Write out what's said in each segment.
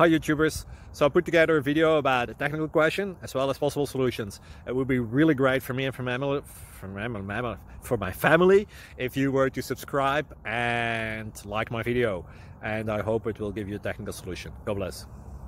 Hi YouTubers. So I put together a video about a technical question as well as possible solutions. It would be really great for me and for my family if you were to subscribe and like my video. And I hope it will give you a technical solution. God bless.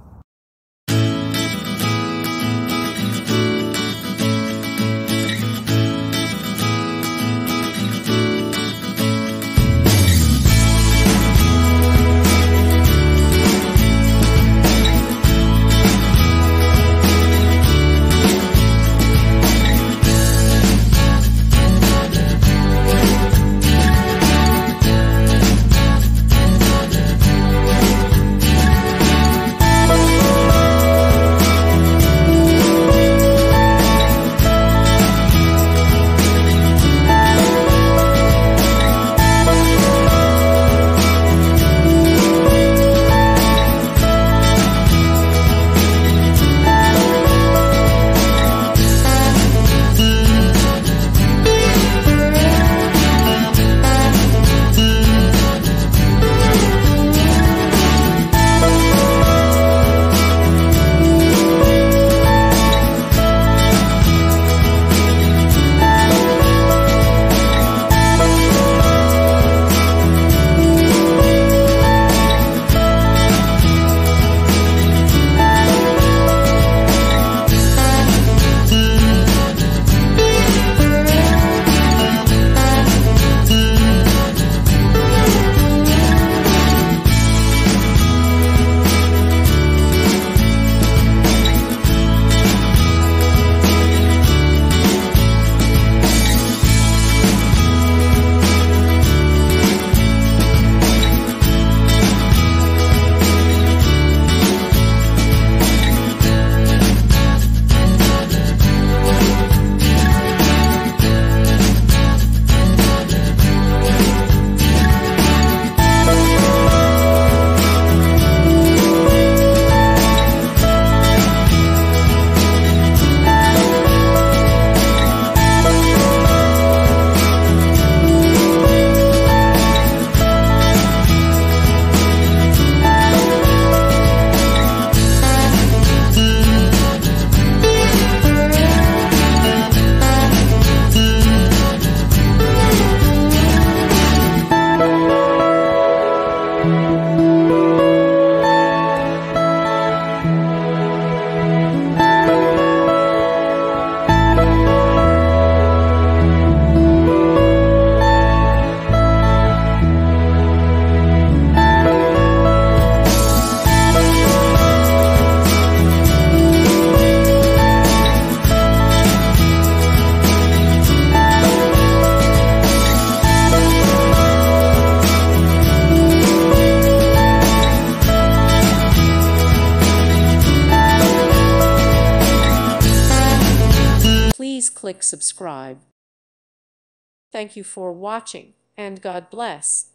Please click subscribe. Thank you for watching, and God bless.